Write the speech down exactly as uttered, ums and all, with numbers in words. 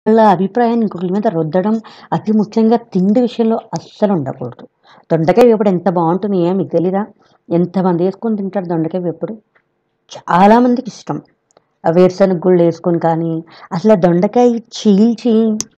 వాళ్ళ అభిప్రాయాన్ని ఇంకొకరి మీద రుద్దడం, అతి ముఖ్యంగా తిండి విషయంలో అస్సలు ఉండకూడదు. దొండకాయ వేపుడు ఎంత బావుంటుంది ఏ మీకు తెలీదా? ఎంతమంది యేసుకొని తింటారు దొండకాయ వేపుడు. చాలా మందికిష్టం. ఆ వేరుశనగ గుళ్ళేసుకొని కానీ, అసల దొండకాయ చీల్చి